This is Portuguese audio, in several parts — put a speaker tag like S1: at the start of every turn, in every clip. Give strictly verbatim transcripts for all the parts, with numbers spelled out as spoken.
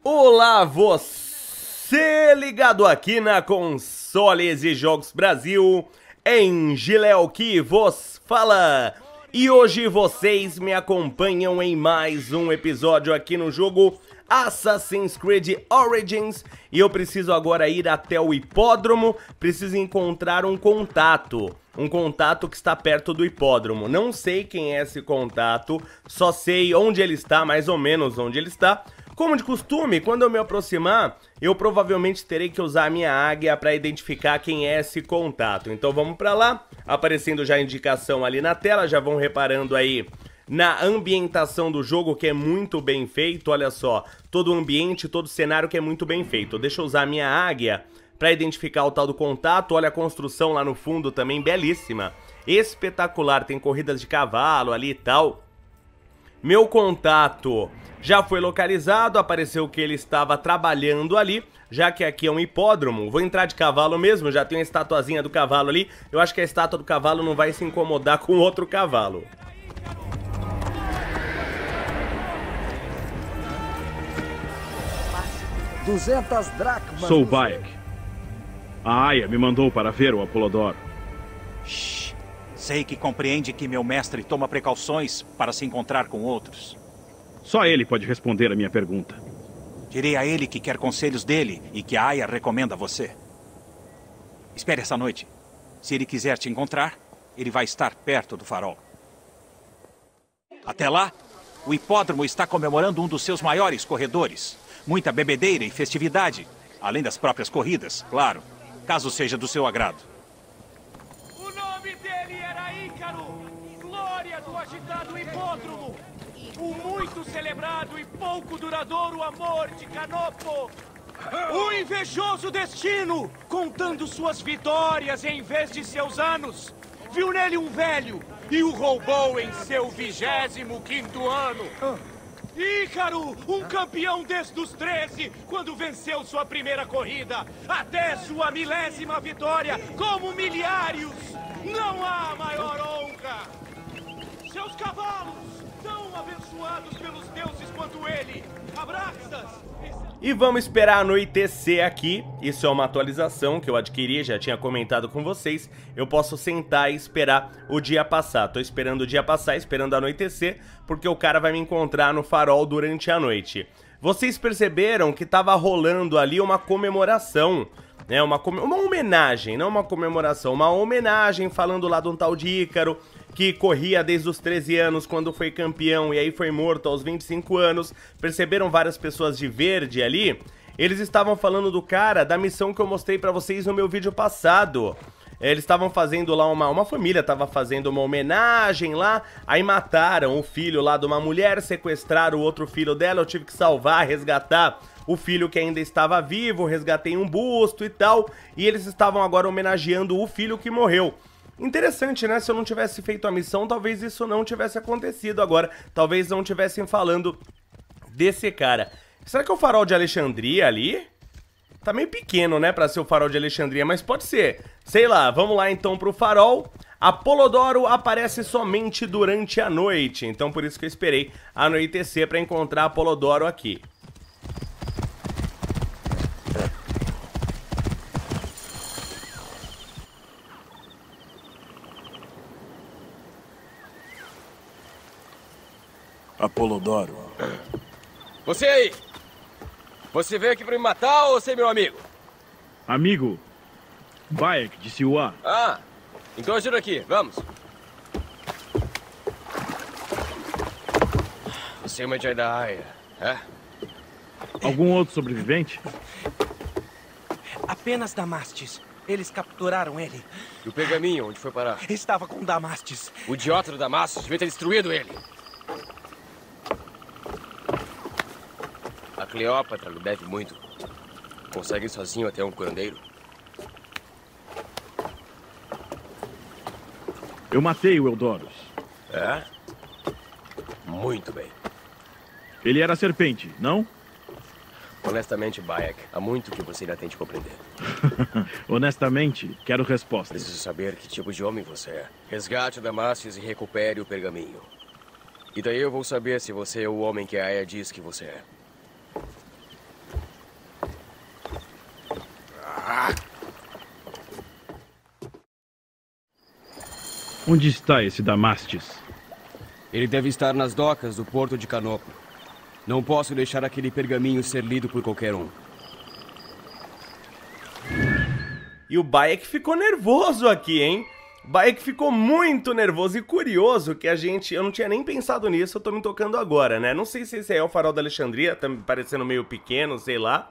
S1: Olá, você ligado aqui na Consoles e Jogos Brasil, em Giléo que vos fala. E hoje vocês me acompanham em mais um episódio aqui no jogo Assassin's Creed Origins. E eu preciso agora ir até o hipódromo, preciso encontrar um contato. Um contato que está perto do hipódromo. Não sei quem é esse contato, só sei onde ele está, mais ou menos onde ele está. Como de costume, quando eu me aproximar, eu provavelmente terei que usar a minha águia para identificar quem é esse contato. Então vamos para lá, aparecendo já a indicação ali na tela, já vão reparando aí na ambientação do jogo, que é muito bem feito. Olha só, todo o ambiente, todo o cenário que é muito bem feito. Deixa eu usar a minha águia para identificar o tal do contato. Olha a construção lá no fundo também, belíssima, espetacular, tem corridas de cavalo ali e tal. Meu contato já foi localizado, apareceu que ele estava trabalhando ali, já que aqui é um hipódromo. Vou entrar de cavalo mesmo, já tem a estatuazinha do cavalo ali. Eu acho que a estátua do cavalo não vai se incomodar com outro cavalo.
S2: duzentas dracmas.
S3: Sou o Bayek. A Aya me mandou para ver o Apolodoro.
S4: Shhh. Sei que compreende que meu mestre toma precauções para se encontrar com outros.
S3: Só ele pode responder a minha pergunta.
S4: Direi a ele que quer conselhos dele e que a Aya recomenda você. Espere essa noite. Se ele quiser te encontrar, ele vai estar perto do farol. Até lá, o hipódromo está comemorando um dos seus maiores corredores. Muita bebedeira e festividade, além das próprias corridas, claro, caso seja do seu agrado.
S5: O nome dele era Ícaro, glória do agitado hipódromo, o muito celebrado e pouco duradouro amor de Canopo. O invejoso destino, contando suas vitórias em vez de seus anos, viu nele um velho e o roubou em seu vigésimo quinto ano. Ícaro, um campeão desde os treze, quando venceu sua primeira corrida, até sua milésima vitória como miliários. Não há maior honra. Seus cavalos, tão abençoados pelos deuses quanto ele. Abraças.
S1: E vamos esperar anoitecer aqui. Isso é uma atualização que eu adquiri, já tinha comentado com vocês. Eu posso sentar e esperar o dia passar. Tô esperando o dia passar, esperando anoitecer, porque o cara vai me encontrar no farol durante a noite. Vocês perceberam que tava rolando ali uma comemoração, né? Uma, com... uma homenagem, não uma comemoração, uma homenagem, falando lá de um tal de Ícaro, que corria desde os treze anos quando foi campeão e aí foi morto aos vinte e cinco anos. Perceberam várias pessoas de verde ali? Eles estavam falando do cara da missão que eu mostrei pra vocês no meu vídeo passado. Eles estavam fazendo lá, uma, uma família estava fazendo uma homenagem lá, aí mataram o filho lá de uma mulher, sequestraram o outro filho dela, eu tive que salvar, resgatar o filho que ainda estava vivo, resgatei um busto e tal, e eles estavam agora homenageando o filho que morreu. Interessante, né? Se eu não tivesse feito a missão, talvez isso não tivesse acontecido agora. Talvez não tivessem falando desse cara. Será que é o farol de Alexandria ali? Tá meio pequeno, né, pra ser o farol de Alexandria, mas pode ser. Sei lá, vamos lá então pro farol. Apolodoro aparece somente durante a noite, então por isso que eu esperei anoitecer pra encontrar Apolodoro aqui.
S6: Apolodoro.
S7: Você aí! Você veio aqui pra me matar ou você é meu amigo?
S3: Amigo, Bayek de Siwa.
S7: Ah, então ajuda aqui, vamos. Você é uma Jedi da Aya, é?
S3: Algum outro sobrevivente?
S8: Apenas Damastes. Eles capturaram ele.
S7: E o pergaminho, onde foi parar?
S8: Estava com Damastes.
S7: O idiota do Damascus devia ter destruído ele. A Cleópatra lhe deve muito. Consegue ir sozinho até um curandeiro?
S3: Eu matei o Eudorus.
S7: É? Muito bem.
S3: Ele era serpente, não?
S7: Honestamente, Bayek, há muito que você ainda tente compreender.
S3: Honestamente, quero respostas.
S7: Preciso saber que tipo de homem você é. Resgate o Damascus e recupere o pergaminho. E daí eu vou saber se você é o homem que a Aya diz que você é.
S3: Onde está esse Damastes?
S7: Ele deve estar nas docas do porto de Canopo. Não posso deixar aquele pergaminho ser lido por qualquer um.
S1: E o Bayek ficou nervoso aqui, hein? O Bayek ficou muito nervoso e curioso que a gente... Eu não tinha nem pensado nisso, eu tô me tocando agora, né? Não sei se esse aí é o Farol da Alexandria, tá me parecendo meio pequeno, sei lá.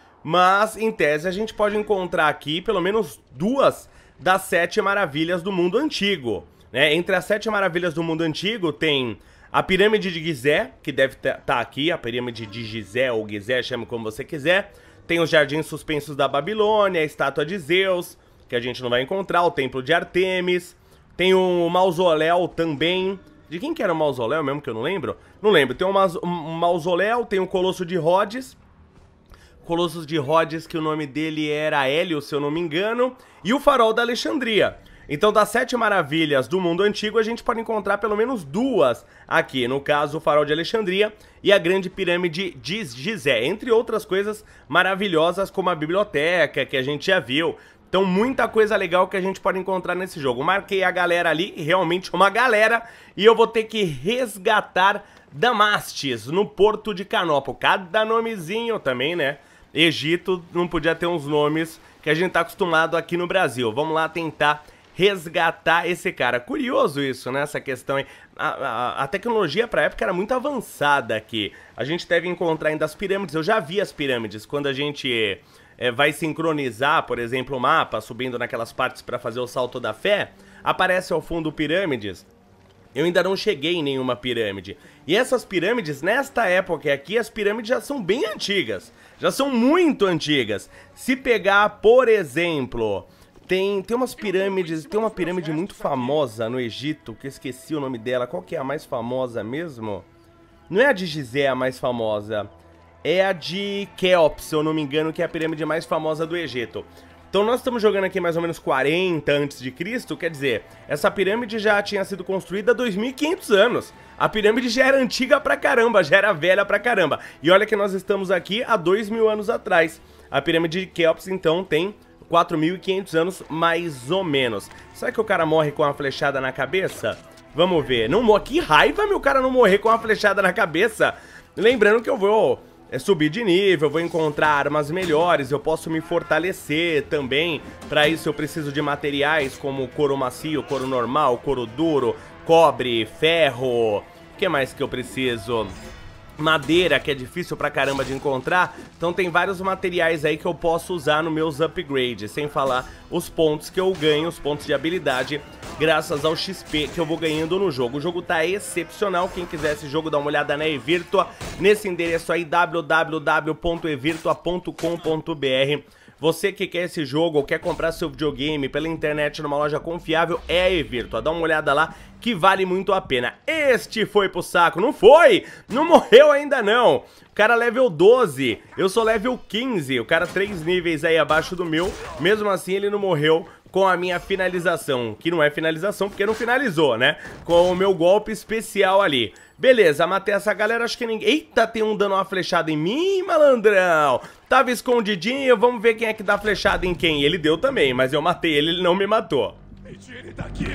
S1: Mas, em tese, a gente pode encontrar aqui pelo menos duas das sete maravilhas do mundo antigo, né? Entre as sete maravilhas do mundo antigo tem a pirâmide de Gizé, que deve estar tá aqui, a pirâmide de Gizé ou Gizé, chame como você quiser. Tem os jardins suspensos da Babilônia, a estátua de Zeus, que a gente não vai encontrar, o templo de Artemis. Tem o mausoléu também. De quem que era o mausoléu mesmo, que eu não lembro? Não lembro. Tem um, um mausoléu, tem o Colosso de Rhodes. Colossos de Rhodes, que o nome dele era Hélio, se eu não me engano. E o Farol da Alexandria. Então, das sete maravilhas do mundo antigo, a gente pode encontrar pelo menos duas aqui. No caso, o Farol de Alexandria e a Grande Pirâmide de Gizé. Entre outras coisas maravilhosas, como a biblioteca, que a gente já viu. Então, muita coisa legal que a gente pode encontrar nesse jogo. Marquei a galera ali, realmente uma galera. E eu vou ter que resgatar Damastes, no porto de Canopo. Cada nomezinho também, né? Egito não podia ter uns nomes que a gente tá acostumado aqui no Brasil. Vamos lá tentar resgatar esse cara. Curioso isso, né? Essa questão aí. A, a, a tecnologia pra época era muito avançada aqui. A gente deve encontrar ainda as pirâmides. Eu já vi as pirâmides quando a gente é, vai sincronizar, por exemplo, o mapa, subindo naquelas partes pra fazer o salto da fé. Aparece ao fundo pirâmides. Eu ainda não cheguei em nenhuma pirâmide. E essas pirâmides, nesta época aqui, as pirâmides já são bem antigas. Já são muito antigas. Se pegar, por exemplo... Tem, tem umas pirâmides, tem uma pirâmide muito famosa no Egito, que eu esqueci o nome dela. Qual que é a mais famosa mesmo? Não é a de Gizé a mais famosa, é a de Quéops, se eu não me engano, que é a pirâmide mais famosa do Egito. Então nós estamos jogando aqui mais ou menos quarenta antes de Cristo, quer dizer, essa pirâmide já tinha sido construída há dois mil e quinhentos anos. A pirâmide já era antiga pra caramba, já era velha pra caramba. E olha que nós estamos aqui há dois mil anos atrás. A pirâmide de Quéops, então, tem quatro mil e quinhentos anos, mais ou menos. Será que o cara morre com uma flechada na cabeça? Vamos ver. Não morre. Que raiva, meu cara, não morrer com uma flechada na cabeça. Lembrando que eu vou é, subir de nível, vou encontrar armas melhores, eu posso me fortalecer também. Para isso eu preciso de materiais como couro macio, couro normal, couro duro, cobre, ferro. O que mais que eu preciso? Madeira, que é difícil pra caramba de encontrar. Então tem vários materiais aí que eu posso usar nos meus upgrades, sem falar os pontos que eu ganho, os pontos de habilidade, graças ao X P que eu vou ganhando no jogo. O jogo tá excepcional. Quem quiser esse jogo, dá uma olhada na Evirtua, nesse endereço aí, w w w ponto evirtua ponto com ponto b r. Você que quer esse jogo ou quer comprar seu videogame pela internet numa loja confiável, é a Evirtua. Dá uma olhada lá que vale muito a pena. Este foi pro saco, não foi? Não morreu ainda não. O cara level doze, eu sou level quinze, o cara três níveis aí abaixo do meu. Mesmo assim ele não morreu com a minha finalização, que não é finalização porque não finalizou, né? Com o meu golpe especial ali. Beleza, matei essa galera, acho que ninguém... Eita, tem um dando uma flechada em mim, malandrão. Tava escondidinho, vamos ver quem é que dá flechada em quem. Ele deu também, mas eu matei ele, ele não me matou.
S5: Me tire daqui!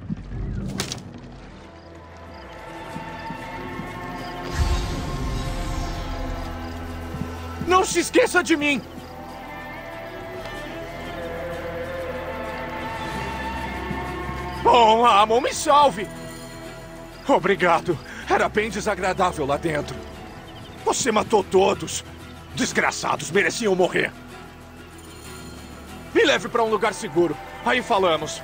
S5: Não se esqueça de mim! Bom, Amon, me salve! Obrigado. Era bem desagradável lá dentro. Você matou todos. Desgraçados, mereciam morrer. Me leve para um lugar seguro. Aí falamos.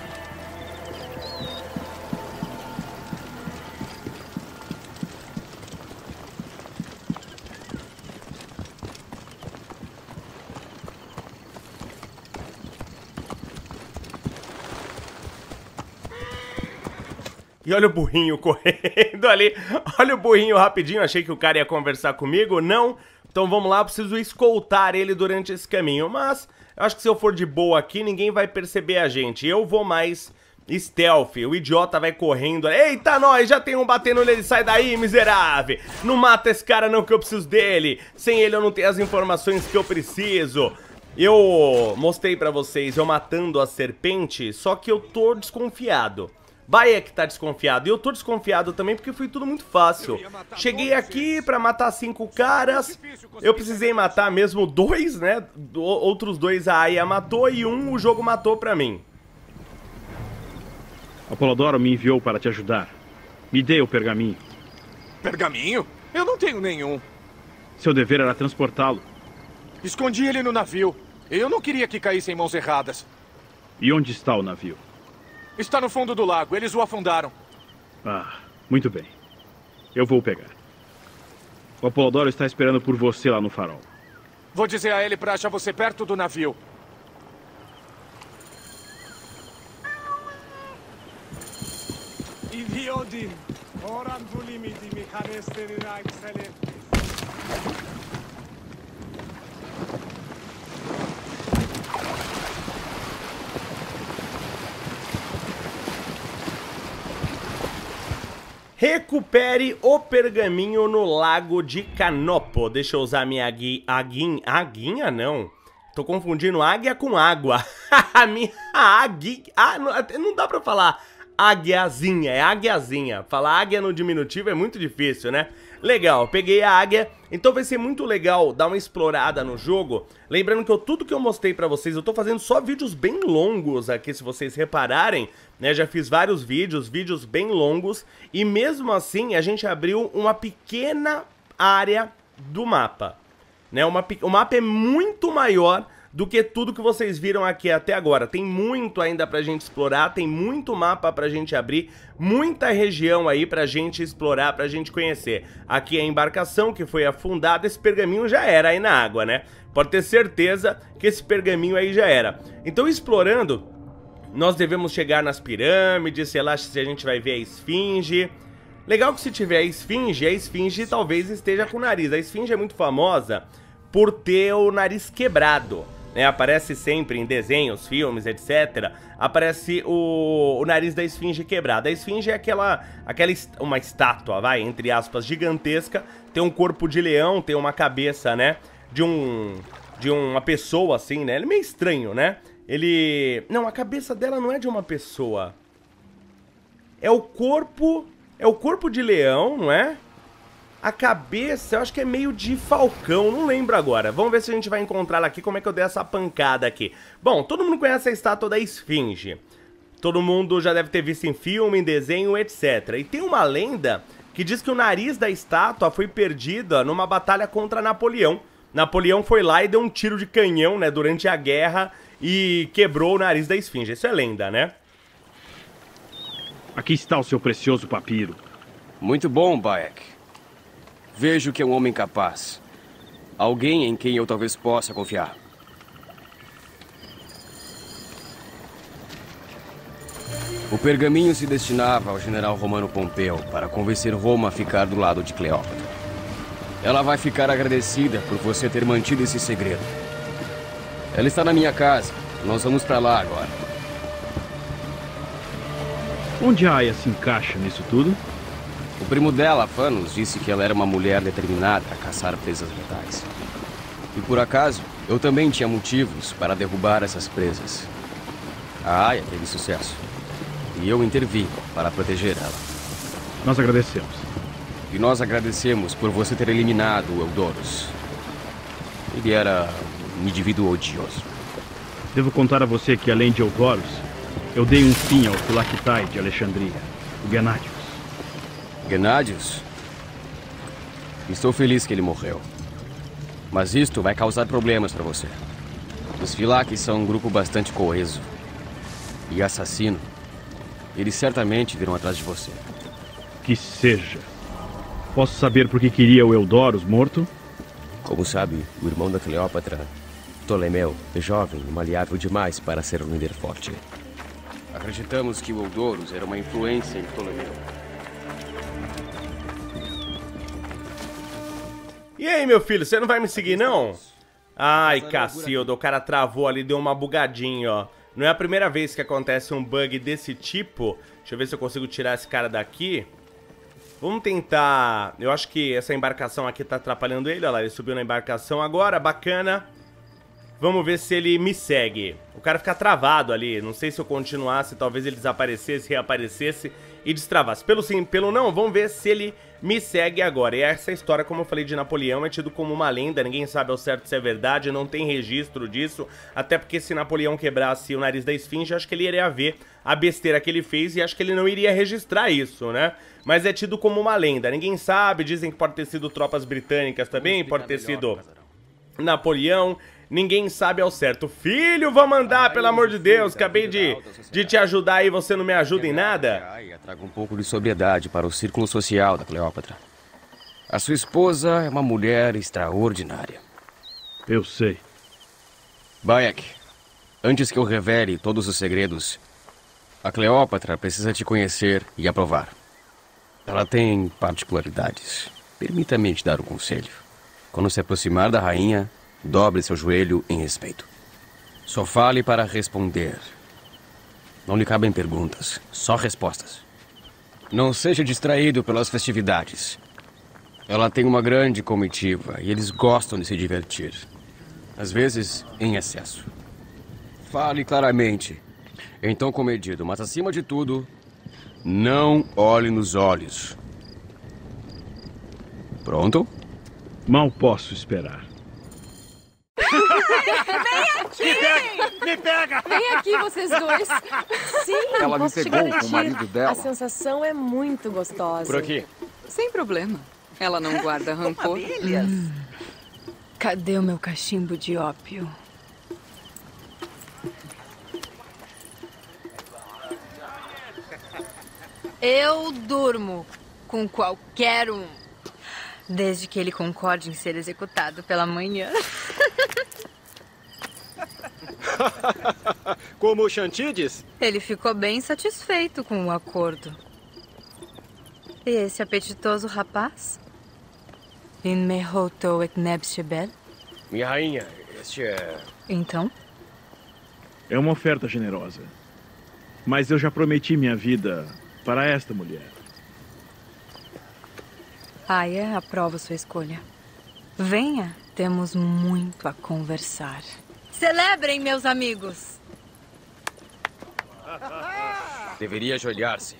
S1: E olha o burrinho correndo ali. Olha o burrinho rapidinho. Achei que o cara ia conversar comigo. Não. Então vamos lá. Preciso escoltar ele durante esse caminho. Mas eu acho que se eu for de boa aqui, ninguém vai perceber a gente. Eu vou mais stealth. O idiota vai correndo. Eita, nós! Já tem um batendo nele. Sai daí, miserável. Não mata esse cara não, que eu preciso dele. Sem ele eu não tenho as informações que eu preciso. Eu mostrei pra vocês eu matando a serpente. Só que eu tô desconfiado. Bayek tá desconfiado. E eu tô desconfiado também porque foi tudo muito fácil. Cheguei aqui pra matar cinco caras. Eu precisei matar mesmo dois, né? Outros dois a Aya matou e um o jogo matou pra mim.
S3: Apolodoro me enviou para te ajudar. Me dê o pergaminho.
S5: Pergaminho? Eu não tenho nenhum.
S3: Seu dever era transportá-lo.
S5: Escondi ele no navio. Eu não queria que caísse em mãos erradas.
S3: E onde está o navio?
S5: Está no fundo do lago. Eles o afundaram.
S3: Ah, muito bem. Eu vou pegar. O Apolodoro está esperando por você lá no farol.
S5: Vou dizer a ele para achar você perto do navio.
S1: Recupere o pergaminho no lago de Canopo. Deixa eu usar minha agui... aguinha... Aguinha não. Tô confundindo águia com água. A minha águia... Ah, não, não dá pra falar águiazinha, é águiazinha. Falar águia no diminutivo é muito difícil, né? Legal, peguei a águia. Então vai ser muito legal dar uma explorada no jogo. Lembrando que eu, tudo que eu mostrei pra vocês, eu tô fazendo só vídeos bem longos aqui, se vocês repararem, né? Já fiz vários vídeos, vídeos bem longos. E mesmo assim, a gente abriu uma pequena área do mapa, né? Uma, o mapa é muito maior do que tudo que vocês viram aqui até agora. Tem muito ainda pra gente explorar, tem muito mapa pra gente abrir, muita região aí pra gente explorar, pra gente conhecer. Aqui é a embarcação que foi afundada, esse pergaminho já era aí na água, né? Pode ter certeza que esse pergaminho aí já era. Então, explorando, nós devemos chegar nas pirâmides, sei lá se a gente vai ver a esfinge. Legal que se tiver a esfinge, a esfinge talvez esteja com o nariz. A esfinge é muito famosa por ter o nariz quebrado. Né, aparece sempre em desenhos, filmes, etcétera. Aparece o, o nariz da esfinge quebrado. A esfinge é aquela, aquela uma estátua, vai, entre aspas, gigantesca. Tem um corpo de leão, tem uma cabeça, né, de um de uma pessoa assim, né? Ele é meio estranho, né? Ele... Não, a cabeça dela não é de uma pessoa. É o corpo... É o corpo de leão, não é? A cabeça, eu acho que é meio de falcão, não lembro agora. Vamos ver se a gente vai encontrar ela aqui, como é que eu dei essa pancada aqui. Bom, todo mundo conhece a estátua da esfinge. Todo mundo já deve ter visto em filme, em desenho, etcétera. E tem uma lenda que diz que o nariz da estátua foi perdida numa batalha contra Napoleão. Napoleão foi lá e deu um tiro de canhão, né, durante a guerra e quebrou o nariz da esfinge. Isso é lenda, né?
S3: Aqui está o seu precioso papiro.
S7: Muito bom, Bayek. Vejo que é um homem capaz. Alguém em quem eu talvez possa confiar. O pergaminho se destinava ao general romano Pompeu para convencer Roma a ficar do lado de Cleópatra. Ela vai ficar agradecida por você ter mantido esse segredo. Ela está na minha casa. Nós vamos para lá agora.
S3: Onde a Aya se encaixa nisso tudo?
S7: O primo dela, Fanos, disse que ela era uma mulher determinada a caçar presas letais. E por acaso, eu também tinha motivos para derrubar essas presas. A Aya teve sucesso. E eu intervi para proteger ela.
S3: Nós agradecemos.
S7: E nós agradecemos por você ter eliminado o Eudorus. Ele era um indivíduo odioso.
S3: Devo contar a você que, além de Eudorus, eu dei um fim ao Philactae de Alexandria, o Gennadius.
S7: Gennadius? Estou feliz que ele morreu. Mas isto vai causar problemas para você. Os Philaques são um grupo bastante coeso. E assassino. Eles certamente virão atrás de você.
S3: Que seja. Posso saber por que queria o Eudorus morto?
S7: Como sabe, o irmão da Cleópatra, Ptolomeu, é jovem e maleável demais para ser um líder forte. Acreditamos que o Eudorus era uma influência em Ptolomeu.
S1: E aí, meu filho, você não vai me seguir, não? Ai, Cacilda, o cara travou ali, deu uma bugadinha, ó. Não é a primeira vez que acontece um bug desse tipo. Deixa eu ver se eu consigo tirar esse cara daqui. Vamos tentar... Eu acho que essa embarcação aqui tá atrapalhando ele, olha lá, ele subiu na embarcação agora, bacana. Vamos ver se ele me segue. O cara fica travado ali. Não sei se eu continuasse, talvez ele desaparecesse, reaparecesse e destravasse. Pelo sim, pelo não, vamos ver se ele me segue agora. E essa história, como eu falei, de Napoleão é tido como uma lenda. Ninguém sabe ao certo se é verdade, não tem registro disso. Até porque se Napoleão quebrasse o nariz da esfinge, acho que ele iria ver a besteira que ele fez e acho que ele não iria registrar isso, né? Mas é tido como uma lenda. Ninguém sabe, dizem que pode ter sido tropas britânicas também, pode ter sido Napoleão. Ninguém sabe ao certo. Filho, vamos andar, pelo amor de Deus. Acabei de, de te ajudar e você não me ajuda em nada.
S7: Traga um pouco de sobriedade para o círculo social da Cleópatra. A sua esposa é uma mulher extraordinária.
S3: Eu sei.
S7: Bayek, antes que eu revele todos os segredos, a Cleópatra precisa te conhecer e aprovar. Ela tem particularidades. Permita-me te dar um conselho. Quando se aproximar da rainha, dobre seu joelho em respeito. Só fale para responder. Não lhe cabem perguntas, só respostas. Não seja distraído pelas festividades. Ela tem uma grande comitiva e eles gostam de se divertir. Às vezes, em excesso. Fale claramente, em tom comedido, mas acima de tudo, não olhe nos olhos. Pronto?
S3: Mal posso esperar.
S6: Vem aqui!
S5: Me pega! Me pega!
S6: Vem aqui, vocês dois. Sim,
S2: Ela me
S6: posso te
S2: pegou com o
S6: garantir.
S2: marido dela.
S6: A sensação é muito gostosa.
S7: Por aqui.
S9: Sem problema. Ela não guarda rancor.
S6: Hum. Cadê o meu cachimbo de ópio? Eu durmo com qualquer um, desde que ele concorde em ser executado pela manhã.
S10: Como o Xantides?
S6: Ele ficou bem satisfeito com o acordo. E esse apetitoso rapaz? In mehoto et nebshebel?
S7: Minha rainha, este é...
S6: Então?
S3: É uma oferta generosa. Mas eu já prometi minha vida para esta mulher.
S6: Aya, aprovo sua escolha. Venha, temos muito a conversar. Celebrem, meus amigos!
S7: Deveria ajoelhar-se.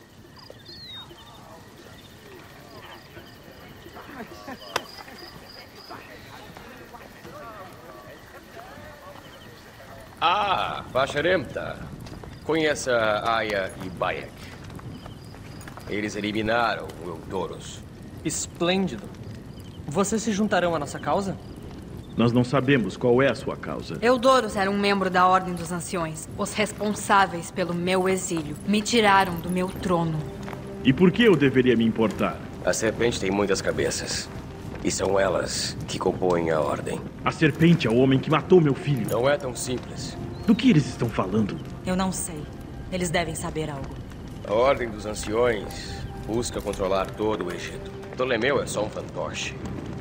S7: Ah, Vasharemta. Conheça Aya e Bayek. Eles eliminaram o Eudorus.
S8: Esplêndido. Vocês se juntarão à nossa causa?
S3: Nós não sabemos qual é a sua causa.
S6: Eudorus era um membro da Ordem dos Anciões. Os responsáveis pelo meu exílio me tiraram do meu trono.
S3: E por que eu deveria me importar?
S7: A serpente tem muitas cabeças. E são elas que compõem a Ordem.
S3: A serpente é o homem que matou meu filho.
S7: Não é tão simples.
S3: Do que eles estão falando?
S11: Eu não sei. Eles devem saber algo.
S7: A Ordem dos Anciões busca controlar todo o Egito. Ptolomeu é só um fantoche.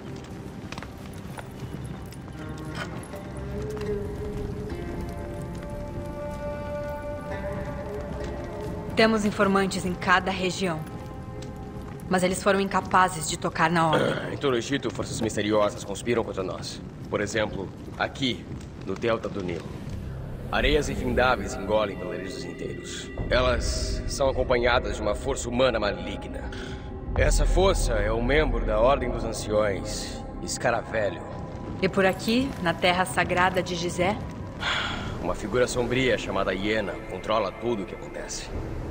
S6: Temos informantes em cada região. Mas eles foram incapazes de tocar na Ordem.
S7: Em todo o Egito, forças misteriosas conspiram contra nós. Por exemplo, aqui, no delta do Nilo. Areias infindáveis engolem vilarejos inteiros. Elas são acompanhadas de uma força humana maligna. Essa força é um membro da Ordem dos Anciões, Escaravelho.
S6: E por aqui, na terra sagrada de Gizé?
S7: Uma figura sombria chamada Hiena controla tudo o que acontece.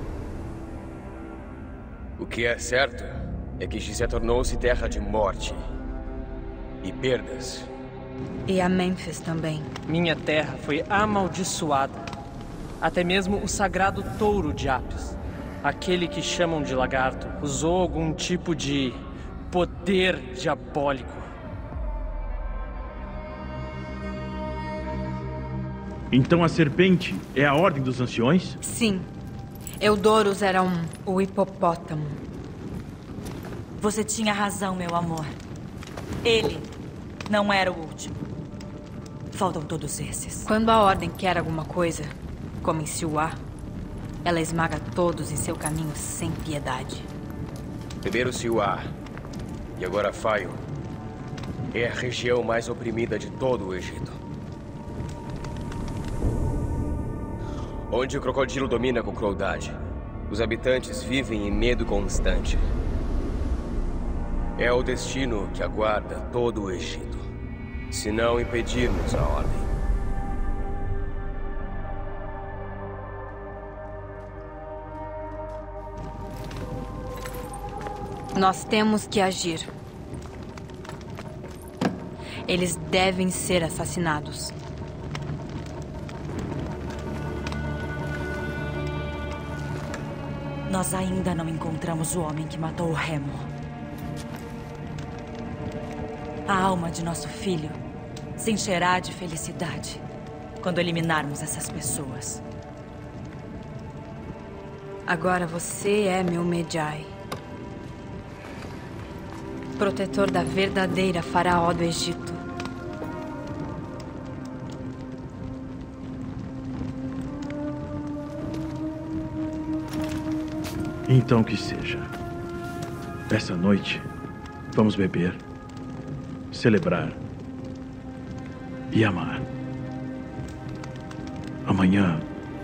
S7: O que é certo é que Gizé tornou-se terra de morte e perdas.
S6: E a Mênfis também.
S8: Minha terra foi amaldiçoada. Até mesmo o sagrado touro de Apis, aquele que chamam de lagarto, usou algum tipo de poder diabólico.
S3: Então a serpente é a Ordem dos Anciões?
S6: Sim. Eudorus era um... o hipopótamo.
S11: Você tinha razão, meu amor. Ele não era o último. Faltam todos esses.
S6: Quando a Ordem quer alguma coisa, como em Siuá, ela esmaga todos em seu caminho sem piedade.
S7: Primeiro Siuá e agora Faio é a região mais oprimida de todo o Egito. Onde o crocodilo domina com crueldade, os habitantes vivem em medo constante. É o destino que aguarda todo o Egito, se não impedirmos a ordem.
S6: Nós temos que agir. Eles devem ser assassinados.
S11: Nós ainda não encontramos o homem que matou o Remo. A alma de nosso filho se encherá de felicidade quando eliminarmos essas pessoas.
S6: Agora você é meu Medjay. Protetor da verdadeira faraó do Egito.
S3: Então que seja. Essa noite, vamos beber, celebrar e amar. Amanhã,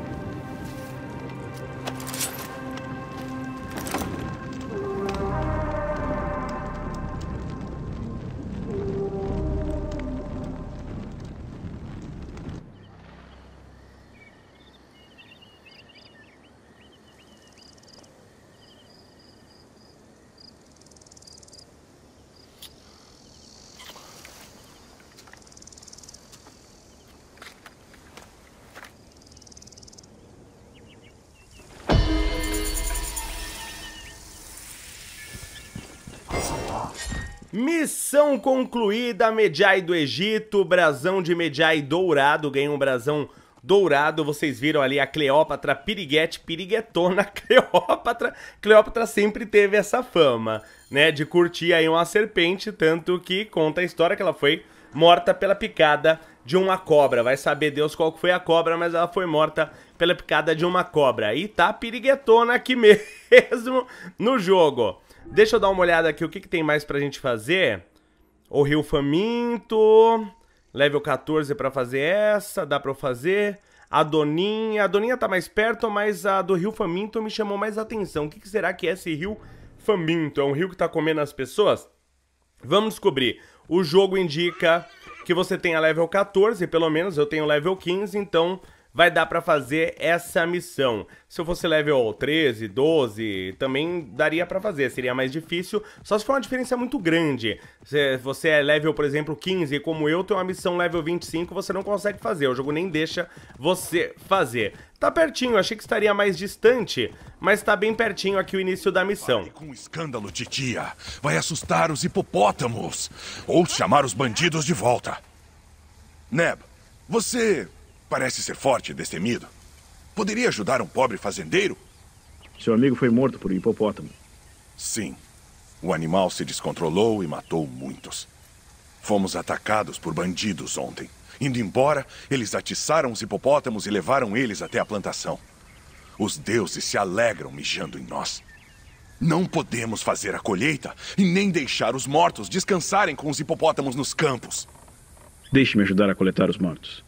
S1: Missão concluída, Medjay do Egito, brasão de Medjay dourado, ganhei um brasão dourado, vocês viram ali a Cleópatra piriguete, piriguetona, Cleópatra, Cleópatra sempre teve essa fama, né, de curtir aí uma serpente, tanto que conta a história que ela foi morta pela picada de uma cobra, vai saber Deus qual foi a cobra, mas ela foi morta pela picada de uma cobra, e tá piriguetona aqui mesmo no jogo. Deixa eu dar uma olhada aqui, o que, que tem mais pra gente fazer? O Rio Faminto, level quatorze pra fazer essa, dá pra eu fazer. A Doninha, a Doninha tá mais perto, mas a do Rio Faminto me chamou mais atenção. O que, que será que é esse Rio Faminto? É um rio que tá comendo as pessoas? Vamos descobrir. O jogo indica que você tem a level quatorze, pelo menos eu tenho level quinze, então vai dar pra fazer essa missão. Se eu fosse level treze, doze, também daria pra fazer, seria mais difícil, só se for uma diferença muito grande. Se você é level, por exemplo, quinze, como eu, tem uma missão level vinte e cinco, você não consegue fazer, o jogo nem deixa você fazer. Tá pertinho, achei que estaria mais distante, mas tá bem pertinho aqui o início da missão.
S10: Pare com o escândalo, titia. Vai assustar os hipopótamos, ou chamar os bandidos de volta. Neb, você parece ser forte e destemido. Poderia ajudar um pobre fazendeiro?
S3: Seu amigo foi morto por um hipopótamo.
S10: Sim. O animal se descontrolou e matou muitos. Fomos atacados por bandidos ontem. Indo embora, eles atiçaram os hipopótamos e levaram eles até a plantação. Os deuses se alegram mijando em nós. Não podemos fazer a colheita e nem deixar os mortos descansarem com os hipopótamos nos campos.
S3: Deixe-me ajudar a coletar os mortos.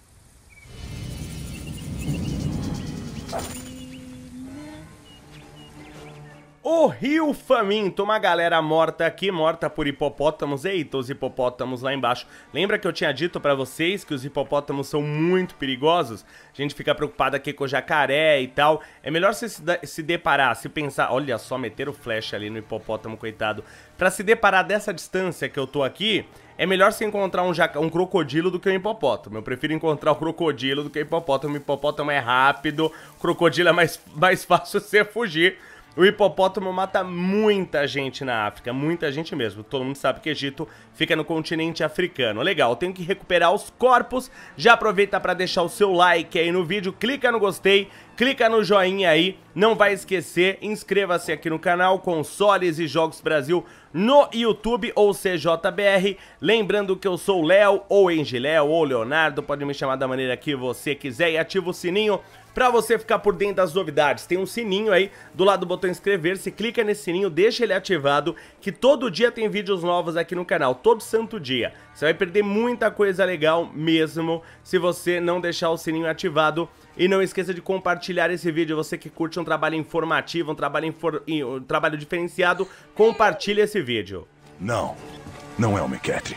S1: O Rio Faminto, uma galera morta aqui, morta por hipopótamos. Eita, os hipopótamos lá embaixo. Lembra que eu tinha dito pra vocês que os hipopótamos são muito perigosos? A gente fica preocupado aqui com o jacaré e tal. É melhor você se, se deparar, se pensar... Olha só, meter o flash ali no hipopótamo, coitado. Pra se deparar dessa distância que eu tô aqui, é melhor você encontrar um, jac... um crocodilo do que um hipopótamo. Eu prefiro encontrar o crocodilo do que o hipopótamo. O hipopótamo é rápido, o crocodilo é mais, mais fácil você fugir. O hipopótamo mata muita gente na África, muita gente mesmo. Todo mundo sabe que o Egito fica no continente africano. Legal, eu tenho que recuperar os corpos. Já aproveita para deixar o seu like aí no vídeo, clica no gostei, clica no joinha aí. Não vai esquecer, inscreva-se aqui no canal Consoles e Jogos Brasil no YouTube ou C J B R. Lembrando que eu sou o Léo, ou Engiléo, ou Leonardo, pode me chamar da maneira que você quiser. E ativa o sininho Pra você ficar por dentro das novidades, tem um sininho aí do lado do botão inscrever-se, clica nesse sininho, deixa ele ativado, que todo dia tem vídeos novos aqui no canal, todo santo dia. Você vai perder muita coisa legal mesmo se você não deixar o sininho ativado. E não esqueça de compartilhar esse vídeo, você que curte um trabalho informativo, um trabalho, infor... um trabalho diferenciado, compartilhe esse vídeo.
S10: Não, não é o Mequetri.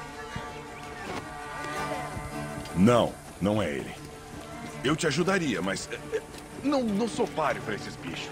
S10: Não, não é ele. Eu te ajudaria, mas não, não sou páreo pra esses bichos.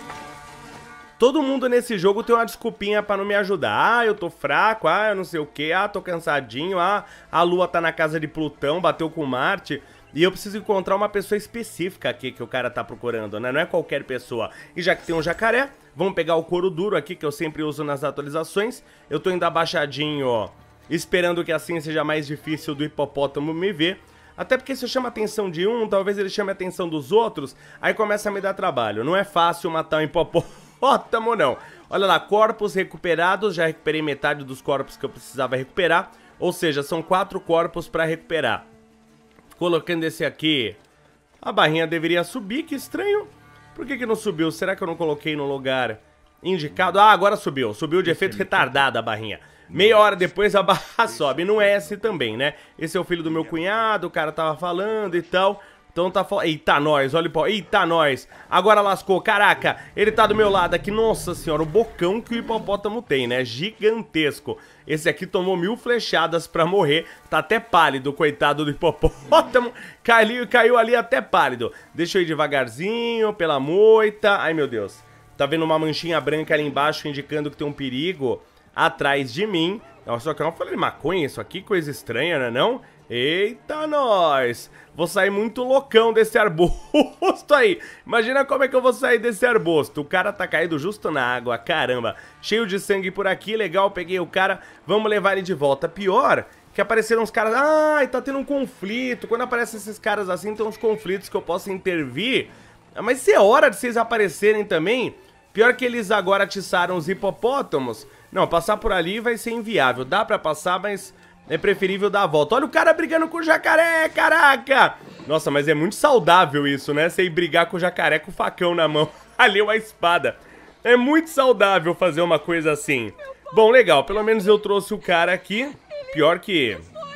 S1: Todo mundo nesse jogo tem uma desculpinha pra não me ajudar. Ah, eu tô fraco, ah, eu não sei o que, ah, tô cansadinho, ah, a Lua tá na casa de Plutão, bateu com Marte. E eu preciso encontrar uma pessoa específica aqui que o cara tá procurando, né? Não é qualquer pessoa. E já que tem um jacaré, vamos pegar o couro duro aqui, que eu sempre uso nas atualizações. Eu tô indo abaixadinho, ó, esperando que assim seja mais difícil do hipopótamo me ver. Até porque se eu chamo a atenção de um, talvez ele chame a atenção dos outros, aí começa a me dar trabalho. Não é fácil matar um hipopótamo, não. Olha lá, corpos recuperados, já recuperei metade dos corpos que eu precisava recuperar. Ou seja, são quatro corpos pra recuperar. Colocando esse aqui, a barrinha deveria subir, que estranho. Por que que não subiu? Será que eu não coloquei no lugar indicado? Ah, agora subiu. Subiu de efeito retardado a barrinha. Meia hora depois a barra sobe. Não é esse também, né? Esse é o filho do meu cunhado, o cara tava falando e tal. Então tá falando... Eita, nós, olha o pau. Eita, nós. Agora lascou. Caraca, ele tá do meu lado aqui. Nossa senhora, o bocão que o hipopótamo tem, né? Gigantesco. Esse aqui tomou mil flechadas pra morrer. Tá até pálido, coitado do hipopótamo. Caiu, caiu ali até pálido. Deixa eu ir devagarzinho, pela moita. Ai, meu Deus. Tá vendo uma manchinha branca ali embaixo indicando que tem um perigo atrás de mim. Só que é uma folha de maconha isso aqui, coisa estranha, né não? Eita, nós! Vou sair muito loucão desse arbusto aí. Imagina como é que eu vou sair desse arbusto. O cara tá caído justo na água, caramba. Cheio de sangue por aqui, legal, peguei o cara. Vamos levar ele de volta. Pior que apareceram uns caras... Ai, tá tendo um conflito. Quando aparecem esses caras assim, tem uns conflitos que eu posso intervir. Mas se é hora de vocês aparecerem também... Pior que eles agora atiçaram os hipopótamos. Não, passar por ali vai ser inviável. Dá pra passar, mas é preferível dar a volta. Olha o cara brigando com o jacaré, caraca! Nossa, mas é muito saudável isso, né? Você ir brigar com o jacaré com o facão na mão. Ali uma espada. É muito saudável fazer uma coisa assim. Bom, legal. Pelo menos eu trouxe o cara aqui. Pior que...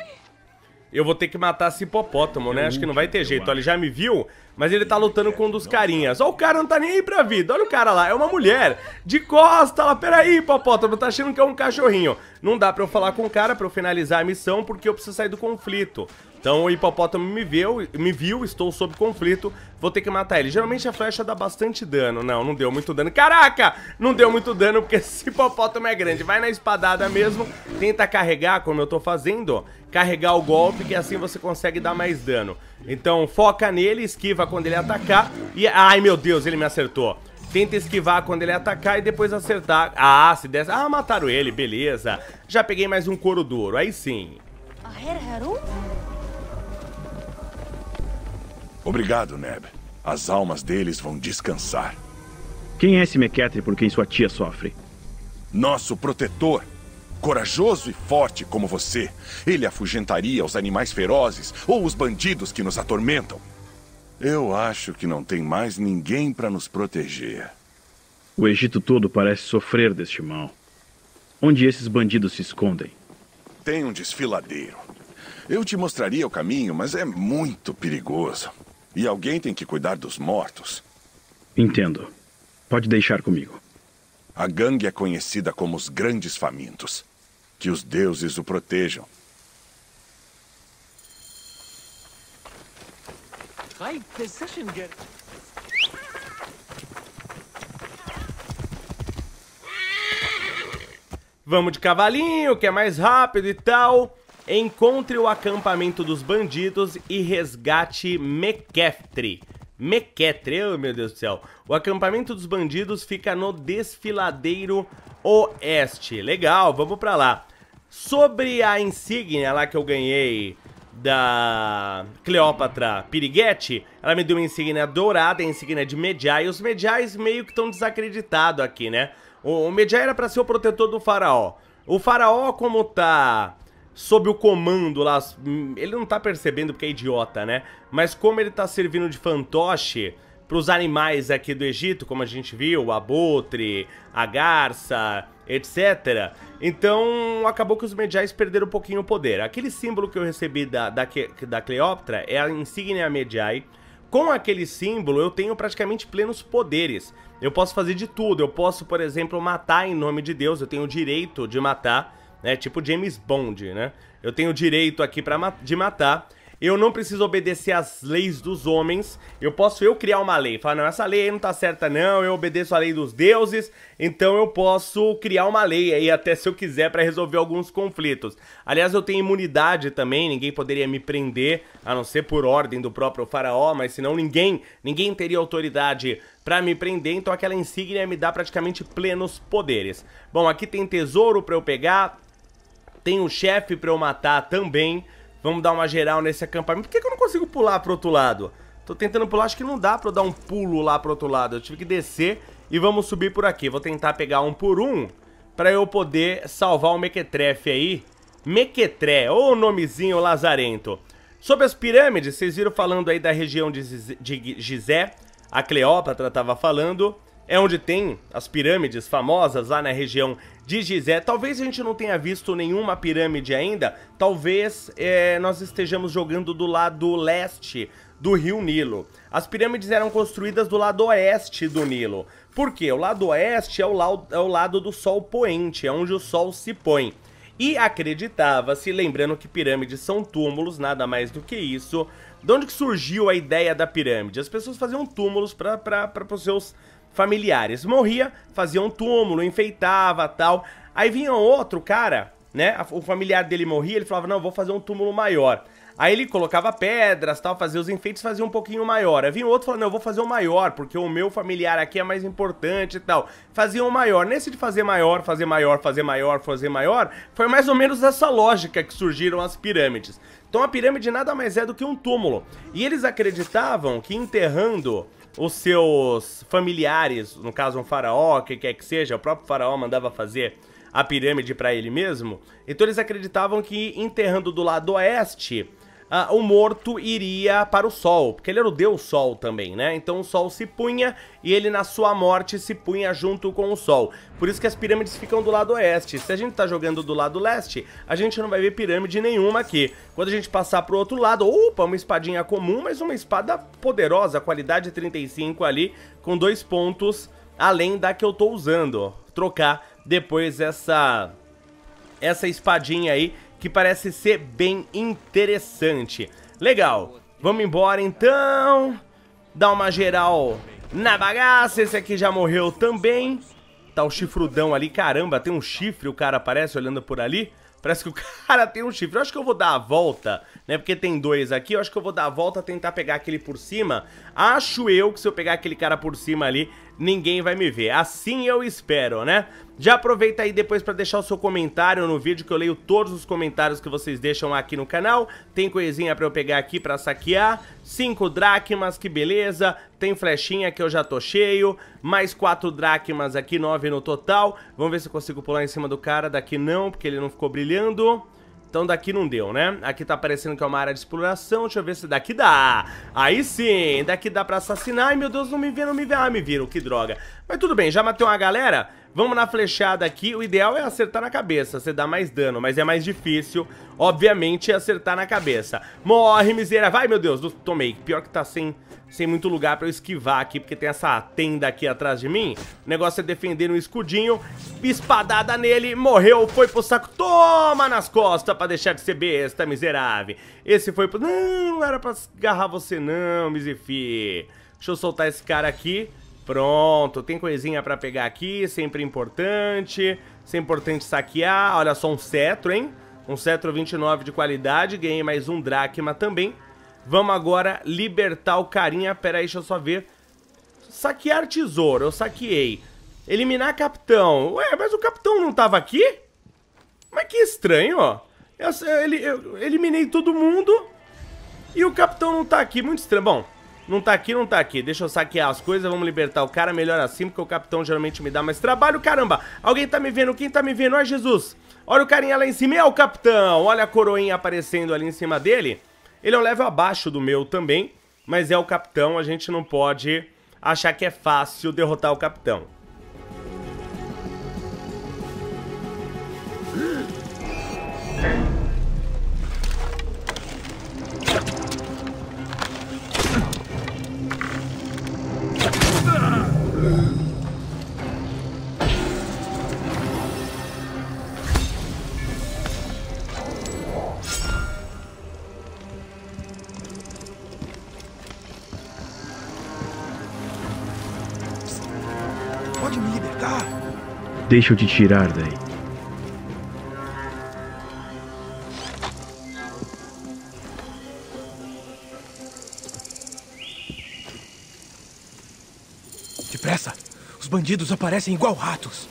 S1: eu vou ter que matar esse hipopótamo, né? Acho que não vai ter jeito. Olha, ele já me viu, mas ele tá lutando com um dos carinhas. Ó, o cara não tá nem aí pra vida. Olha o cara lá, é uma mulher. De costa lá, peraí, hipopótamo, tá achando que é um cachorrinho. Não dá pra eu falar com o cara pra eu finalizar a missão, porque eu preciso sair do conflito. Então o hipopótamo me viu, me viu, estou sob conflito, vou ter que matar ele. Geralmente a flecha dá bastante dano. Não, não deu muito dano. Caraca! Não deu muito dano porque esse hipopótamo é grande. Vai na espadada mesmo, tenta carregar, como eu tô fazendo, carregar o golpe, que assim você consegue dar mais dano. Então foca nele, esquiva quando ele atacar e... ai meu Deus, ele me acertou. Tenta esquivar quando ele atacar e depois acertar. Ah, se der... ah, mataram ele, beleza. Já peguei mais um couro duro, aí sim.
S10: Obrigado, Neb. As almas deles vão descansar.
S3: Quem é esse Mequetri por quem sua tia sofre?
S10: Nosso protetor. Corajoso e forte como você, ele afugentaria os animais ferozes ou os bandidos que nos atormentam. Eu acho que não tem mais ninguém para nos proteger.
S3: O Egito todo parece sofrer deste mal. Onde esses bandidos se escondem?
S10: Tem um desfiladeiro. Eu te mostraria o caminho, mas é muito perigoso. E alguém tem que cuidar dos mortos.
S3: Entendo. Pode deixar comigo.
S10: A gangue é conhecida como os Grandes Famintos. Que os deuses o protejam.
S1: Vamos de cavalinho, que é mais rápido e tal. Encontre o acampamento dos bandidos e resgate Mequetri. Mequetri, oh meu Deus do céu. O acampamento dos bandidos fica no desfiladeiro oeste. Legal, vamos pra lá. Sobre a insígnia lá que eu ganhei da Cleópatra Piriguete, ela me deu uma insígnia dourada, a insígnia de Medjay. Os Medjays meio que estão desacreditados aqui, né? O Medjay era pra ser o protetor do faraó. O faraó, como tá sob o comando lá, ele não tá percebendo porque é idiota, né? Mas como ele tá servindo de fantoche pros animais aqui do Egito, como a gente viu, o abutre, a garça, etcétera. Então acabou que os Medjais perderam um pouquinho o poder. Aquele símbolo que eu recebi da, da, da Cleópatra é a insígnia Medjai. Com aquele símbolo eu tenho praticamente plenos poderes. Eu posso fazer de tudo, eu posso, por exemplo, matar em nome de Deus, eu tenho o direito de matar, né? Tipo James Bond, né? Eu tenho o direito aqui pra ma de matar. Eu não preciso obedecer às leis dos homens. Eu posso eu criar uma lei. Falar, não, essa lei aí não tá certa não, eu obedeço a lei dos deuses. Então eu posso criar uma lei aí até se eu quiser pra resolver alguns conflitos. Aliás, eu tenho imunidade também, ninguém poderia me prender, a não ser por ordem do próprio faraó, mas senão ninguém, ninguém teria autoridade pra me prender. Então aquela insígnia me dá praticamente plenos poderes. Bom, aqui tem tesouro pra eu pegar, tem um chefe pra eu matar também. Vamos dar uma geral nesse acampamento. Por que que eu não consigo pular pro outro lado? Tô tentando pular, acho que não dá pra eu dar um pulo lá pro outro lado. Eu tive que descer e vamos subir por aqui. Vou tentar pegar um por um pra eu poder salvar o Mequetrefe aí. Mequetré, ô nomezinho lazarento. Sobre as pirâmides, vocês viram falando aí da região de Gizé. A Cleópatra tava falando. É onde tem as pirâmides famosas lá na região de Gizé. Talvez a gente não tenha visto nenhuma pirâmide ainda. Talvez é, nós estejamos jogando do lado leste do rio Nilo. As pirâmides eram construídas do lado oeste do Nilo. Por quê? O lado oeste é o, lado, é o lado do sol poente, é onde o sol se põe. E acreditava-se, lembrando que pirâmides são túmulos, nada mais do que isso. De onde que surgiu a ideia da pirâmide? As pessoas faziam túmulos para os seus familiares. Morria, fazia um túmulo, enfeitava, tal. Aí vinha outro cara, né? O familiar dele morria, ele falava, não, vou fazer um túmulo maior. Aí ele colocava pedras, tal, fazia os enfeites, fazia um pouquinho maior. Aí vinha outro falando, não, eu vou fazer um maior, porque o meu familiar aqui é mais importante e tal. Fazia um maior. Nesse de fazer maior, fazer maior, fazer maior, fazer maior, foi mais ou menos essa lógica que surgiram as pirâmides. Então a pirâmide nada mais é do que um túmulo. E eles acreditavam que enterrando os seus familiares, no caso um faraó, que quer que seja, o próprio faraó mandava fazer a pirâmide para ele mesmo. Então eles acreditavam que enterrando do lado oeste, Uh, o morto iria para o sol, porque ele era o deus sol também, né? Então o sol se punha e ele na sua morte se punha junto com o sol. Por isso que as pirâmides ficam do lado oeste. Se a gente tá jogando do lado leste, a gente não vai ver pirâmide nenhuma aqui. Quando a gente passar pro outro lado, opa, uma espadinha comum, mas uma espada poderosa, qualidade trinta e cinco ali, com dois pontos além da que eu tô usando. Trocar depois essa, essa espadinha aí, que parece ser bem interessante. Legal, vamos embora então. Dá uma geral na bagaça. Esse aqui já morreu também. Tá o chifrudão ali, caramba, tem um chifre, o cara aparece olhando por ali. Parece que o cara tem um chifre. Eu acho que eu vou dar a volta, né? Porque tem dois aqui. Eu acho que eu vou dar a volta, tentar pegar aquele por cima. Acho eu que se eu pegar aquele cara por cima ali, ninguém vai me ver. Assim eu espero, né? Já aproveita aí depois pra deixar o seu comentário no vídeo, que eu leio todos os comentários que vocês deixam aqui no canal. Tem coisinha pra eu pegar aqui pra saquear. Cinco dracmas, que beleza. Tem flechinha que eu já tô cheio. Mais quatro dracmas aqui, nove no total. Vamos ver se eu consigo pular em cima do cara. Daqui não, porque ele não ficou brilhando. Então daqui não deu, né? Aqui tá aparecendo que é uma área de exploração. Deixa eu ver se daqui dá. Aí sim, daqui dá pra assassinar. Ai, meu Deus, não me vê, não me vê. Ah, me viram, que droga. Mas tudo bem, já matei uma galera. Vamos na flechada aqui. O ideal é acertar na cabeça, você dá mais dano. Mas é mais difícil, obviamente, acertar na cabeça. Morre, miséria. Vai, meu Deus, tomei. Pior que tá sem, sem muito lugar pra eu esquivar aqui, porque tem essa tenda aqui atrás de mim. O negócio é defender um escudinho. Espadada nele, morreu, foi pro saco. Toma nas costas pra deixar de ser besta, miserável. Esse foi pro... Não, não era pra agarrar você não, misefi. Deixa eu soltar esse cara aqui. Pronto, tem coisinha pra pegar aqui, sempre importante. Sempre importante saquear. Olha só, um cetro, hein? Um cetro vinte e nove de qualidade. Ganhei mais um dracma também. Vamos agora libertar o carinha. Pera aí, deixa eu só ver. Saquear tesouro, eu saqueei. Eliminar capitão. Ué, mas o capitão não tava aqui? Mas que estranho, ó. Eu, eu, eu eliminei todo mundo e o capitão não tá aqui. Muito estranho. Bom, não tá aqui, não tá aqui. Deixa eu saquear as coisas, vamos libertar o cara. Melhor assim, porque o capitão geralmente me dá mais trabalho. Caramba, alguém tá me vendo? Quem tá me vendo? Ai, Jesus. Olha o carinha lá em cima, é o capitão. Olha a coroinha aparecendo ali em cima dele. Ele é um level abaixo do meu também, mas é o capitão, a gente não pode achar que é fácil derrotar o capitão.
S12: Pode me libertar?
S3: Deixa eu te tirar daí.
S12: Depressa! Os bandidos aparecem igual ratos.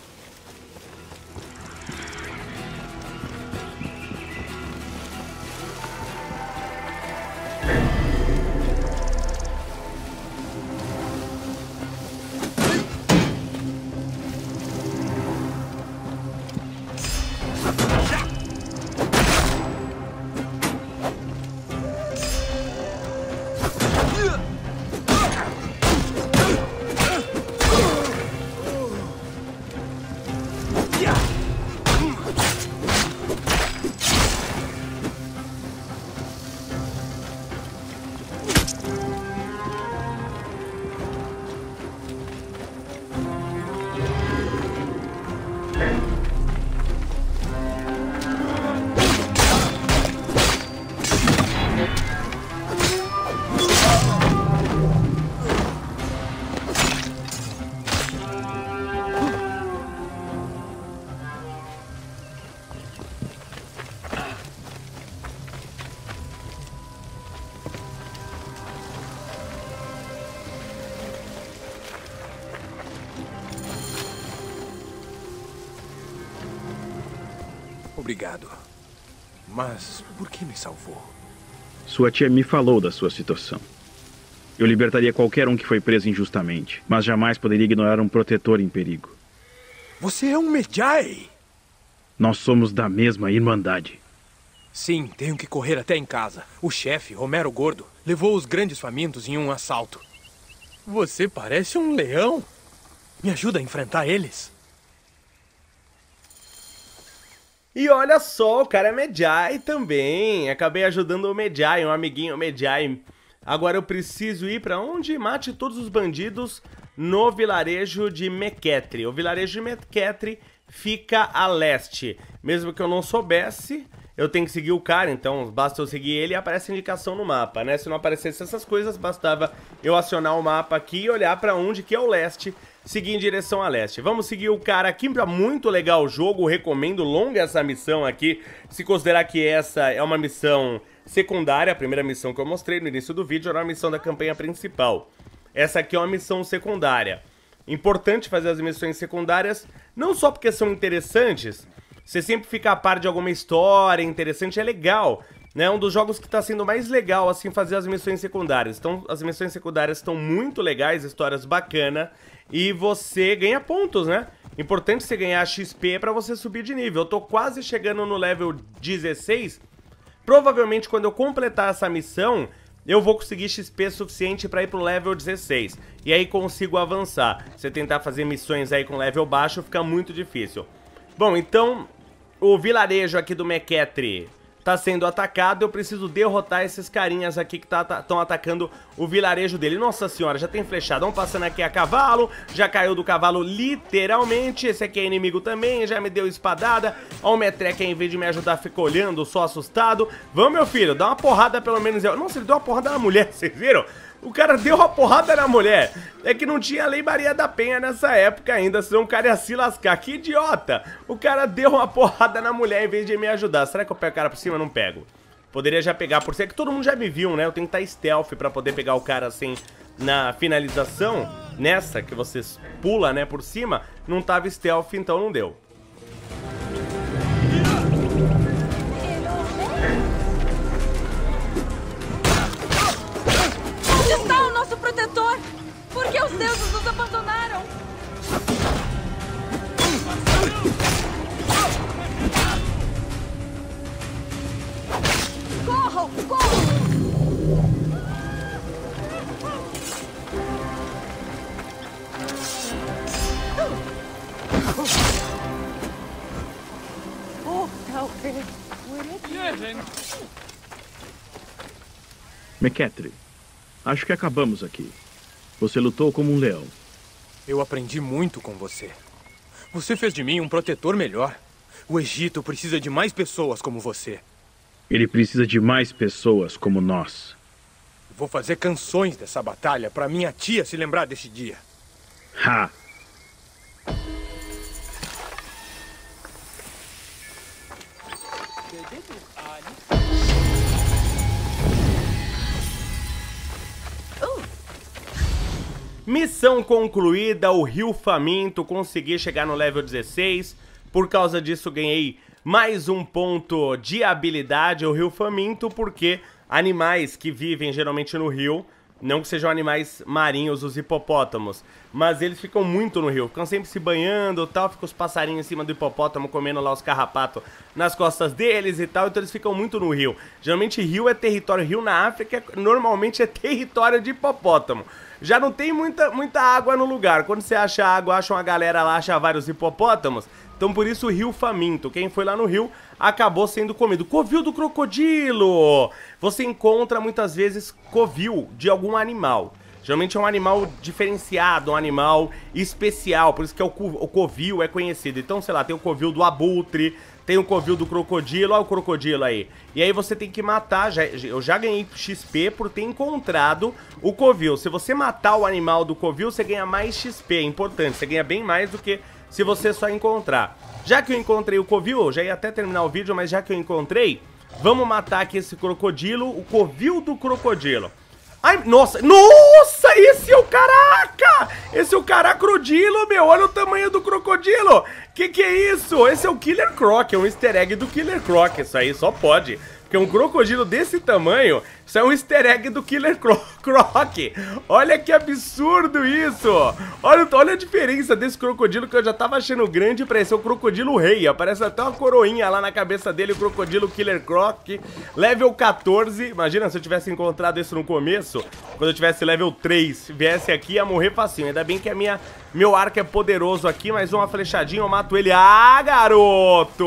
S12: Obrigado. Mas por que me salvou?
S3: Sua tia me falou da sua situação. Eu libertaria qualquer um que foi preso injustamente, mas jamais poderia ignorar um protetor em perigo.
S12: Você é um Medjay!
S3: Nós somos da mesma Irmandade.
S12: Sim, tenho que correr até em casa. O chefe, Romero Gordo, levou os grandes famintos em um assalto. Você parece um leão. Me ajuda a enfrentar eles?
S1: E olha só, o cara é Medjay também. Acabei ajudando o Medjay, um amiguinho Medjay. Agora eu preciso ir pra onde? Mate todos os bandidos no vilarejo de Mequetri. O vilarejo de Mequetri fica a leste. Mesmo que eu não soubesse, eu tenho que seguir o cara, então basta eu seguir ele e aparece a indicação no mapa, né? Se não aparecesse essas coisas, bastava eu acionar o mapa aqui e olhar pra onde que é o leste, seguir em direção a leste. Vamos seguir o cara aqui, pra muito legal o jogo, recomendo longa essa missão aqui, se considerar que essa é uma missão secundária, a primeira missão que eu mostrei no início do vídeo era uma missão da campanha principal. Essa aqui é uma missão secundária. Importante fazer as missões secundárias, não só porque são interessantes, você sempre fica a par de alguma história interessante, é legal, né? Um dos jogos que está sendo mais legal, assim, fazer as missões secundárias. Então, as missões secundárias estão muito legais, histórias bacanas, e você ganha pontos, né? Importante você ganhar X P para você subir de nível. Eu tô quase chegando no level dezesseis, provavelmente quando eu completar essa missão, eu vou conseguir X P suficiente para ir pro level dezesseis. E aí consigo avançar. Você tentar fazer missões aí com level baixo fica muito difícil. Bom, então, o vilarejo aqui do Mequetri tá sendo atacado, eu preciso derrotar esses carinhas aqui que estão tá, atacando o vilarejo dele. Nossa senhora, já tem flechadão passando aqui a cavalo, já caiu do cavalo literalmente, esse aqui é inimigo também, já me deu espadada. Ó, o Metreca, em vez de me ajudar, fica olhando, só assustado. Vamos, meu filho, dá uma porrada pelo menos. Nossa, ele deu uma porrada na mulher, vocês viram? O cara deu uma porrada na mulher. É que não tinha Lei Maria da Penha nessa época ainda, senão o cara ia se lascar. Que idiota! O cara deu uma porrada na mulher em vez de me ajudar. Será que eu pego o cara por cima? Não pego. Poderia já pegar por cima, que todo mundo já me viu, né? Eu tenho que estar stealth pra poder pegar o cara assim na finalização. Nessa que vocês pula, né, por cima. Não tava stealth, então não deu.
S11: Onde está o nosso protetor? Por que os deuses nos abandonaram?
S13: Socorro! Oh, help!
S3: McCaffrey, acho que acabamos aqui. Você lutou como um leão.
S12: Eu aprendi muito com você. Você fez de mim um protetor melhor. O Egito precisa de mais pessoas como você.
S3: Ele precisa de mais pessoas como nós.
S12: Vou fazer canções dessa batalha para minha tia se lembrar desse dia.
S3: Ha!
S1: Missão concluída, o Rio Faminto, consegui chegar no level dezesseis, por causa disso ganhei mais um ponto de habilidade, o Rio Faminto, porque animais que vivem geralmente no rio, não que sejam animais marinhos, os hipopótamos, mas eles ficam muito no rio, ficam sempre se banhando e tal, ficam os passarinhos em cima do hipopótamo comendo lá os carrapatos nas costas deles e tal, então eles ficam muito no rio. Geralmente rio é território, rio na África normalmente é território de hipopótamo. Já não tem muita, muita água no lugar. Quando você acha água, acha uma galera lá, acha vários hipopótamos. Então por isso o Rio Faminto. Quem foi lá no rio acabou sendo comido. Covil do crocodilo! Você encontra muitas vezes covil de algum animal. Geralmente é um animal diferenciado, um animal especial. Por isso que é o, o covil é conhecido. Então, sei lá, tem o covil do abutre, tem o covil do crocodilo, olha o crocodilo aí. E aí você tem que matar, já, eu já ganhei X P por ter encontrado o covil. Se você matar o animal do covil, você ganha mais X P, é importante, você ganha bem mais do que se você só encontrar. Já que eu encontrei o covil, eu já ia até terminar o vídeo, mas já que eu encontrei, vamos matar aqui esse crocodilo, o covil do crocodilo. Ai, nossa, nossa, esse é o caraca! Esse é o caracrodilo, meu, olha o tamanho do crocodilo! Que que é isso? Esse é o Killer Croc, é um easter egg do Killer Croc, isso aí só pode. Porque um crocodilo desse tamanho, isso é um easter egg do Killer Croc. Olha que absurdo isso. Olha, olha a diferença desse crocodilo que eu já tava achando grande pra esse. É o crocodilo rei. Aparece até uma coroinha lá na cabeça dele, o crocodilo Killer Croc. Level quatorze. Imagina se eu tivesse encontrado isso no começo. Quando eu tivesse level três, viesse aqui, ia morrer facinho. Ainda bem que a minha, meu arco é poderoso aqui, mas uma flechadinha eu mato ele. Ah, garoto!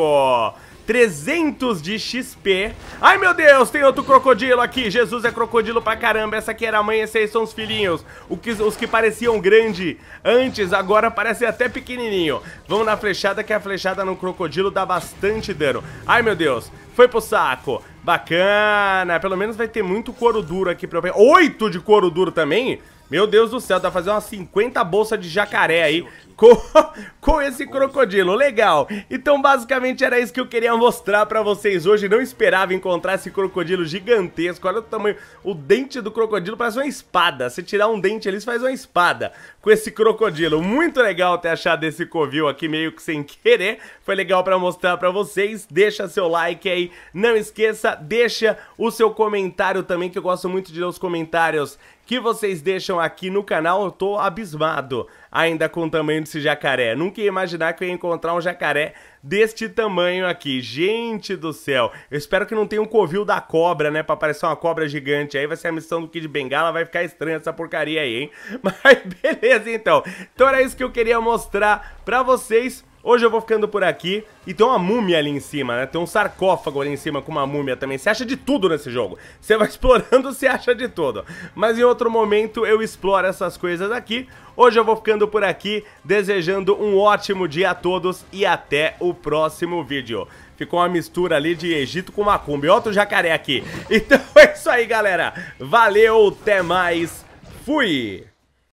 S1: trezentos de X P. Ai, meu Deus, tem outro crocodilo aqui. Jesus é crocodilo pra caramba. Essa aqui era a mãe, esses aí são os filhinhos. O que, os que pareciam grande antes, agora parecem até pequenininho. Vamos na flechada, que a flechada no crocodilo dá bastante dano. Ai, meu Deus, foi pro saco. Bacana, pelo menos vai ter muito couro duro aqui pra eu pegar. Oito de couro duro também? Meu Deus do céu, dá pra fazer umas cinquenta bolsas de jacaré aí com, com esse crocodilo, legal. Então basicamente era isso que eu queria mostrar pra vocês hoje. Não esperava encontrar esse crocodilo gigantesco. Olha o tamanho, o dente do crocodilo parece uma espada. Se tirar um dente ali, você faz uma espada com esse crocodilo. Muito legal ter achado esse covil aqui meio que sem querer. Foi legal pra mostrar pra vocês. Deixa seu like aí, não esqueça, deixa o seu comentário também, que eu gosto muito de ler os comentários que vocês deixam aqui no canal. Eu tô abismado ainda com o tamanho desse jacaré. Nunca ia imaginar que eu ia encontrar um jacaré deste tamanho aqui. Gente do céu. Eu espero que não tenha um covil da cobra, né? Pra parecer uma cobra gigante. Aí vai ser a missão do Kid Bengala. Vai ficar estranha essa porcaria aí, hein? Mas beleza, então. Então era isso que eu queria mostrar pra vocês. Hoje eu vou ficando por aqui. E tem uma múmia ali em cima, né? Tem um sarcófago ali em cima com uma múmia também. Você acha de tudo nesse jogo. Você vai explorando, você acha de tudo. Mas em outro momento eu exploro essas coisas aqui. Hoje eu vou ficando por aqui, desejando um ótimo dia a todos e até o próximo vídeo. Ficou uma mistura ali de Egito com macumba. E outro jacaré aqui. Então é isso aí, galera. Valeu, até mais. Fui!